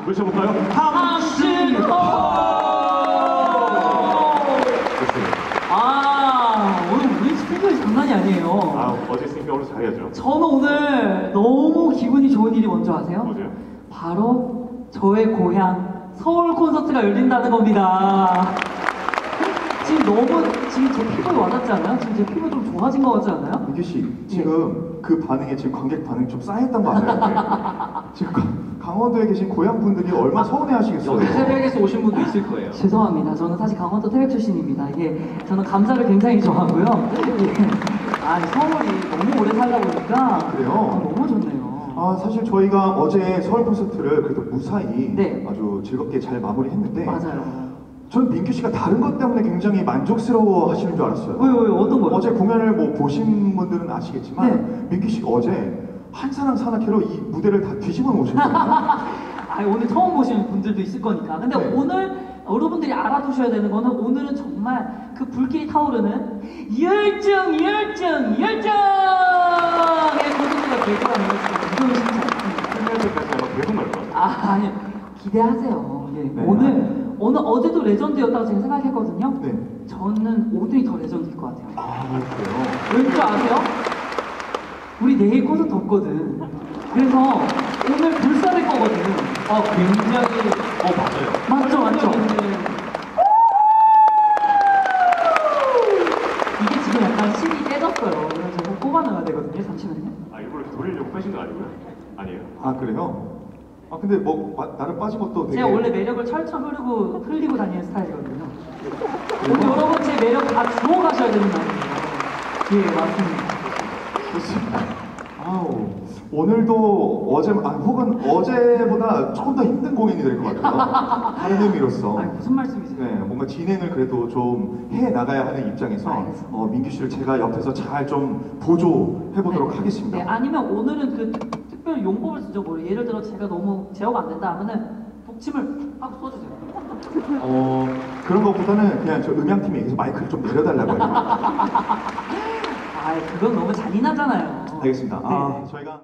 외쳐볼까요? 당신호! 오늘 우리 스피커이 장난이 아니에요. 어제 스니까 오늘 잘해야죠. 저는 오늘 너무 기분이 좋은 일이 뭔지 아세요? 뭐죠? 바로 저의 고향 서울 콘서트가 열린다는 겁니다. 지금 제 피부에 와닿지 않아요? 지금 제 피부 좀 좋아진 것 같지 않아요? 민규 씨, 지금 그 반응에 지금 관객 반응이 좀 쌓였던 거 알아요? 지금 강원도에 계신 고향 분들이 얼마나 서운해하시겠어요? 여기 태백에서 오신 분도 있을 거예요. 죄송합니다. 저는 사실 강원도 태백 출신입니다. 저는 감자를 굉장히 좋아하고요. 서울이 너무 오래 살다 보니까 그래요? 너무 좋네요. 사실 저희가 어제 서울 콘서트를 그래도 무사히 네. 아주 즐겁게 잘 마무리했는데 맞아요. 저는 민규 씨가 다른 것 때문에 굉장히 만족스러워 하시는 줄 알았어요. 왜 어떤 거요? 어제 공연을 뭐 보신 분들은 아시겠지만 네. 민규 씨가 어제 한사랑 산악회로 이 무대를 다 뒤집어 놓으셨거든요. 오늘 처음 보시는 분들도 있을 거니까. 근데 네. 오늘 여러분들이 알아두셔야 되는 거는 오늘은 정말 그 불길이 타오르는 열정의 콘서트가 될 거라는 걸 진짜 무서운 심치 않습니다. 끝날 때까지 아마 계속 날 것 같아요. 아니 기대하세요. 네. 오늘 어제도 레전드였다고 제가 생각했거든요. 네. 저는 오늘이 더 레전드일 것 같아요. 그래요? 왠 줄 아세요? 우리 내일 콘서트 없거든. 그래서 오늘 불사를 거거든. 굉장히 맞아요. 맞죠. 이게 지금 약간 실이 깨졌어요. 그래서 제가 뽑아놔야 되거든요. 잠시만요. 일부러 이렇게 돌리려고 빼신 거 아니고요? 아니에요? 그래요? 근데 뭐 나름 빠진 것도 되게... 제가 원래 매력을 철철 흘리고 다니는 스타일이거든요. 오늘 여러분 제 매력 다 주워 가셔야 되는 날이에요. 맞습니다. 좋습니다. 오늘도 혹은 어제보다 조금 더 힘든 공연이 될 것 같아요. 다른 의미로서. 무슨 말씀이세요? 네, 뭔가 진행을 그래도 좀 해 나가야 하는 입장에서 민규 씨를 제가 옆에서 잘 좀 보조해 보도록 하겠습니다. 네, 아니면 오늘은 그 특별 용법을 쓰죠. 뭐 예를 들어 제가 너무 제어가 안 된다 하면은 독침을 하고 써주세요. 그런 것보다는 그냥 저 음향팀에 의해서 마이크를 좀 내려달라고 해요. 그건 너무 잔인하잖아요. 알겠습니다. 네. 저희가